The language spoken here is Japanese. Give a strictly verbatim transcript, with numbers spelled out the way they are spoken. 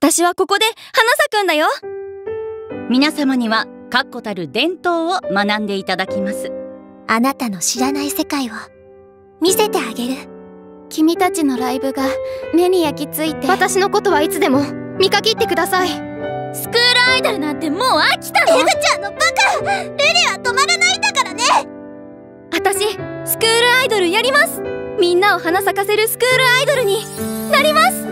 私はここで花咲くんだよ。 皆様には確固たる伝統を学んでいただきます。 あなたの知らない世界を見せてあげる。君たちのライブが目に焼き付いて、私のことはいつでも見限ってください。 スクールアイドルなんてもう飽きたの。 エグちゃんのバカ、ルリは止まらないんだからね。 私スクールアイドルやります。みんなを花咲かせるスクールアイドルになります。